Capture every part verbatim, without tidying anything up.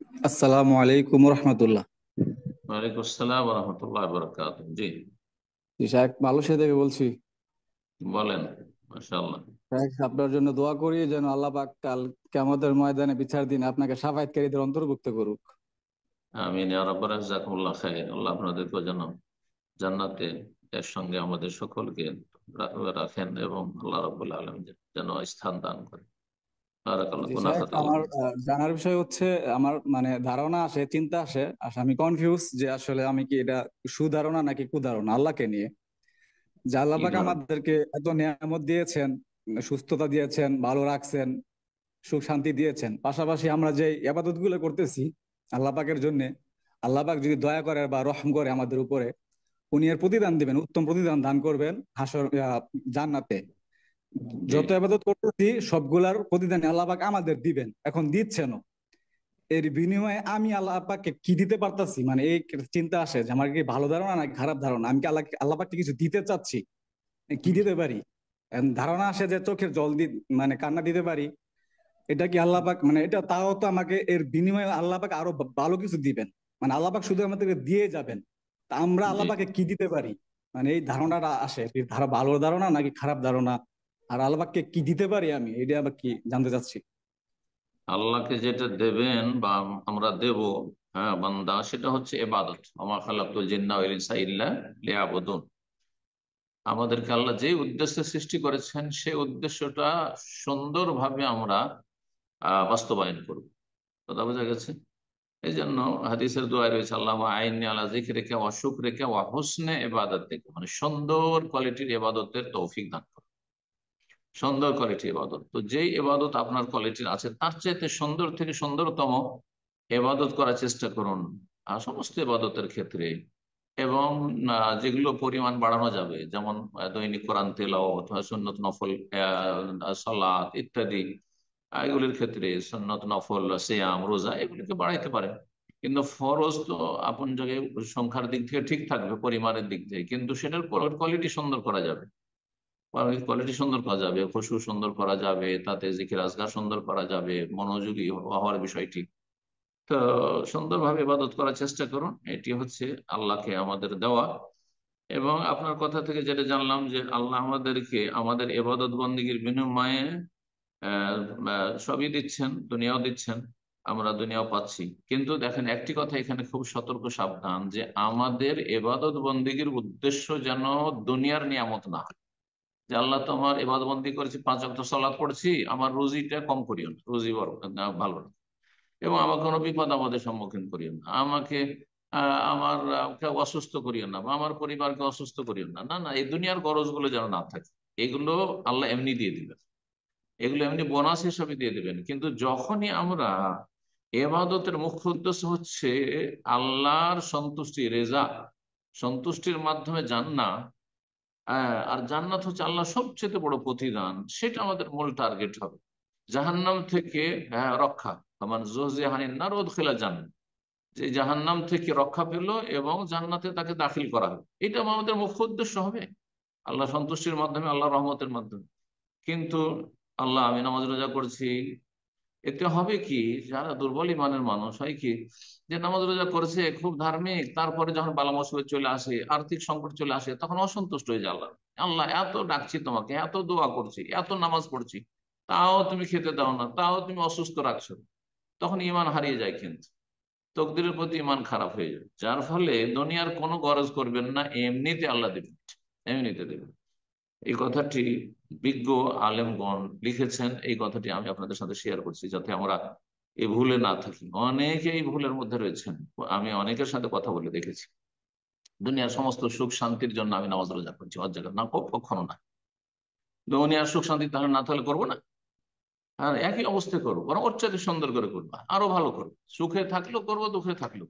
আসসালামু আলাইকুম রহমতুল্লাহ। ওয়ালাইকুম আসসালাম রহমতুল্লাহ বরকাত। জি, জি সাহেব, মালয়েশিয়া থেকে বলছি। বলেন। মাশাআল্লাহ। সাহেব, আপনার জন্য দোয়া করি যেন আল্লাহ পাক কাল কিয়ামতের ময়দানে বিচার দিন আপনাকে শাফায়াতকারীদের অন্তর্ভুক্ত করুক। আমিন ইয়া রাব্বাল জাযাকুমুল্লাহ খাইর। আল্লাহ আপনাদেরকে যেন জান্নাতে এর সঙ্গে আমাদের সকলকে রা- রাখেন এবং আল্লাহ রাব্বুল আলামিন যেন স্থান দান করেন। বারাকাল্লাহ জি সাহেব, গুনাফাতাল্লাহ। আমার আহ, জানার বিষয় হচ্ছে, আমার মানে ধারণা আসে, চিন্তা আসে, আসলে আমি কনফিউজ যে আসলে আমি কি এটা সুধারণা নাকি কুধারণা আল্লাহকে নিয়ে। যে আল্লাহ কি পাক ধরুন। আমাদেরকে এত নিয়ামত দিয়েছেন, সুস্থতা দিয়েছেন, ভালো রাখছেন, সুখ শান্তি দিয়েছেন, পাশাপাশি আমরা যে ইবাদত গুলো করতেছি আল্লাহ পাকের জন্য, আল্লাহ পাক যদি দয়া করে বা রহম করে আমাদের উপরে, উনি এর প্রতিদান দিবেন, উত্তম প্রতিদান দান করবেন হাসর আহ, জান্নাতে। জি, যত ইবাদত করতেছি সবগুলার প্রতিদান আল্লাহ পাক আমাদের দিবেন, এখন দিচ্ছেনও। এর বিনিময়ে আমি আল্লাহ পাককে কি দিতে পারতাছি, মানে এই চিন্তা আসে যে আমার কি ভালো ধারণা নাকি খারাপ ধারণা, আমি কি আল্লাহ আল্লাহ পাককে কিছু দিতে চাচ্ছি, কি দিতে পারি। এখন ধারণা আসে যে চোখের জল দি, মানে কান্না দিতে পারি। এটা কি আল্লাহ পাক, মানে এটা তাও তো আমাকে এর বিনিময়ে আল্লাহ পাক আরো ভা- ভালো কিছু দিবেন, মানে আল্লাহ পাক শুধু আমাদেরকে দিয়ে যাবেন। তা আমরা আল্লাহ জি। পাকে কি দিতে পারি, মানে এই ধারণাটা আসে, কি ধারা ভালো ধারণা নাকি খারাপ ধারণা, আর আল্লাহ পাককে কি দিতে পারি আমি, এটা আবার কি জানতে চাচ্ছি। আল্লাহকে যেটা দেবেন বা আমরা দেব, হ্যাঁ বান্দা, সেটা হচ্ছে ইবাদত। ওমা খালাকতুল জিন্না ওয়াল ইনসা ইল্লা লিয়াবুদুন। আমাদেরকে আল্লাহ যে উদ্দেশ্যে সৃষ্টি করেছেন সেই উদ্দেশ্যটা সুন্দরভাবে আমরা আহ, বাস্তবায়ন করব। কথা বোঝা গেছে? এই জন্য হাদিসের দোয়ায় রয়েছে, আল্লাহ আইনি আলা যিকরিকা ওয়া শুকরিকা ওয়া হুসনে ইবাদাতিক, মানে সুন্দর কোয়ালিটির ইবাদতের তৌফিক দান করো। সুন্দর কোয়ালিটির ইবাদত, তো যেই ইবাদত আপনার কোয়ালিটির আছে তার চাইতে সুন্দর থেকে সুন্দরতম ইবাদত করার চেষ্টা করুন আর সমস্ত ইবাদতের ক্ষেত্রে। এবং আহ, যেগুলো পরিমাণ বাড়ানো যাবে, যেমন আহ, দৈনিক কোরআন তেলাওয়াত, সুন্নত নফল আহ, সালাত ইত্যাদি, আহ, এগুলির ক্ষেত্রে সুন্নত নফল সিয়াম রোজা এগুলিকে বাড়াইতে পারেন। কিন্তু ফরজ তো আপন জায়গায় সংখ্যার দিক থেকে ঠিক থাকবে, পরিমাণের দিক থেকে, কিন্তু সেটার কোয়ালিটি সুন্দর করা যাবে। কোয়ালিটি সুন্দর করা যাবে, খুশু সুন্দর করা যাবে, তাতে জিকির আজকার সুন্দর করা যাবে, মনোযোগী হওয়ার বিষয়টি। তো সুন্দরভাবে ইবাদত করার চেষ্টা করুন, এটি হচ্ছে আল্লাহকে আমাদের দেওয়া। এবং আপনার কথা থেকে যেটা জানলাম যে আল্লাহ আমাদেরকে আমাদের ইবাদত বন্দেগীর বিনিময়ে আহ, আহ, সবই দিচ্ছেন, দুনিয়াও দিচ্ছেন, আমরা দুনিয়াও পাচ্ছি। কিন্তু দেখেন একটি কথা এখানে খুব সতর্ক সাবধান, যে আমাদের ইবাদত বন্দেগীর উদ্দেশ্য যেন দুনিয়ার নিয়ামত না হয়। যে আল্লাহ তো আমার ইবাদত বন্দি করেছি, পাঁচ ওয়াক্ত সালাত পড়ছি, আমার রুজিটা কম করিও না, রুজি বড় না, ভালো না। এবং আমাকে কোনো বিপদ আমাদের সম্মুখীন করিও না, আমাকে আহ, আমার আহ, কে অসুস্থ করিও না, বা আমার পরিবারকে অসুস্থ করিও না। না না, এই দুনিয়ার গরজগুলো যেন না থাকে। এগুলো আল্লাহ এমনি দিয়ে দিবেন, এগুলো এমনি বোনাস হিসেবে দিয়ে দিবেন। কিন্তু যখনই আমরা, এবাদতের মুখ্য উদ্দেশ্য হচ্ছে আল্লাহর সন্তুষ্টি, রেজা, সন্তুষ্টির মাধ্যমে জান্নাত, হ্যাঁ, আর জান্নাত হচ্ছে আল্লাহ সবচেয়ে বড় প্রতিদান, সেটা আমাদের মূল টার্গেট হবে। জাহান্নাম থেকে হ্যাঁ, রক্ষা, আমার জোহজিহানিন নার উদখিলা জান্নাত, যে জাহান্নাম থেকে রক্ষা পেল এবং জান্নাতে তাকে দাখিল করা হবে, এটা আমাদের মুখ্য উদ্দেশ্য হবে, আল্লাহ সন্তুষ্টির মাধ্যমে, আল্লাহ রহমতের মাধ্যমে। কিন্তু আল্লাহ, আমি নামাজ রোজা করছি, এতে হবে কি, যারা দুর্বল ইমানের মানুষ হয় কি, যে নামাজ রোজা করেছে, খুব ধার্মিক, তারপরে যখন বালা মুসিবত চলে আসে, আর্থিক সংকট চলে আসে, তখন অসন্তুষ্ট হয়ে যায় আল্লাহ। আল্লাহ, এত ডাকছি তোমাকে, এত দোয়া করছি, এত নামাজ পড়ছি, তাও তুমি খেতে দাও না, তাও তুমি অসুস্থ রাখছো। তখন ইমান হারিয়ে যায়, কিন্তু তকদিরের প্রতি ইমান খারাপ হয়ে যায়, যার ফলে দুনিয়ার কোনো গরজ করবেন না, এমনিতে আল্লাহ দেবেন, এমনিতে দেবেন। এই কথাটি বিজ্ঞ আলেমগণ লিখেছেন, এই কথাটি আমি আপনাদের সাথে শেয়ার করছি যাতে আমরা এই ভুলে না থাকি। অনেকে এই ভুলের মধ্যে রয়েছেন, আমি অনেকের সাথে কথা বলে দেখেছি, দুনিয়ার সমস্ত সুখ শান্তির জন্য আমি নামাজ রোজা করছি, হজ জাকাত না, কখনো না। দুনিয়ার সুখ শান্তি তাহলে না থাকলে করবো না? আর একই অবস্থায় করবো, বরং ওর চাইতে সুন্দর করে করবো, আরো ভালো করবো, সুখে থাকলেও করবো, দুঃখে থাকলেও।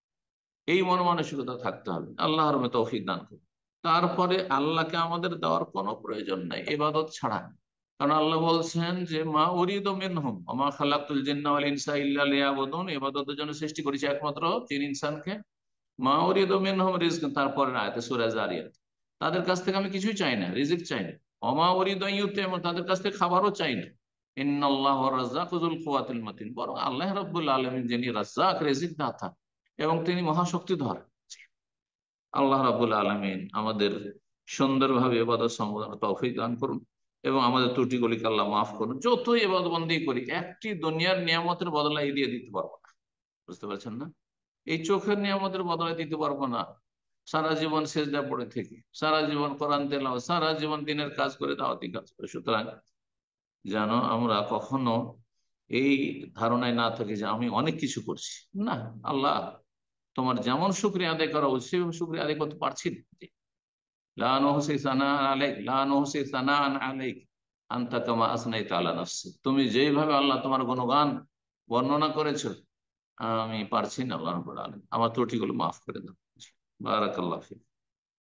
এই মন মানসিকতা থাকতে হবে, আল্লাহর তৌফিক দান করবে। তারপরে আল্লাহকে আমাদের দেওয়ার কোনো প্রয়োজন নাই ইবাদত ছাড়া। কারণ আল্লাহ বলছেন যে মা উরিদ মিনহুম ওয়া মা খালাকতুল জিন্না ওয়াল ইনসা ইল্লা লিয়াবুদুন, ইবাদতের জন্য সৃষ্টি করেছি একমাত্র জিন ইনসানকে। মা উরিদ মিনহুম রিজকান, তারপরে আয়াতে সূরা জারিয়াত, তাদের কাছ থেকে আমি কিছুই চাই না, রিজিক চাই না। ওয়া মা উরিদু আন ইউতিমুন, তাদের কাছ থেকে খাবারও চাই না। ইন্নাল্লাহু রাজ্জাকু যুল কুওয়াতিল মাতিন, বরং আল্লাহ রাব্বুল আলামিন যিনি রাজ্জাক, রিজিক দাতা, এবং তিনি মহাশক্তিধর। আল্লাহ রাব্বুল আলামিন আমাদের সুন্দরভাবে ইবাদত সম্পাদনের তৌফিক দান করুন এবং আমাদের ত্রুটিগুলিকে আল্লাহ মাফ করুন। যতই ইবাদত বন্দেগী করি, একটি দুনিয়ার নিয়ামতের বদলায় দিয়ে দিতে পারবো না। বুঝতে পারছেন না? এই চোখের নিয়ামতের বদলায় দিতে পারবো না। সারা জীবন সেজদা পড়ে থেকে, সারা জীবন কোরআন তেলাওয়াত, সারা জীবন দিনের কাজ করে, দাওয়াতি কাজ করে। সুতরাং যেন আমরা কখনো এই ধারণায় না থাকি যে আমি অনেক কিছু করছি। না, আল্লাহ তোমার যেমন শুকরিয়া আদায় করা উচিত সেভাবে শুকরিয়া আদায় করতে পারছি না। লা নুহসি সানাআন আলাইক, লা নুহসি সানাআন আলাইক আনতা কামা আসনাইতা আলা নাফসি। তুমি যেইভাবে আল্লাহ তোমার গুণগান বর্ণনা করেছো, আমি পারছি না। আল্লাহ রাব্বুল আলামিন আমার ত্রুটিগুলো মাফ করে দাও। বারাকাল্লাহ ফিক।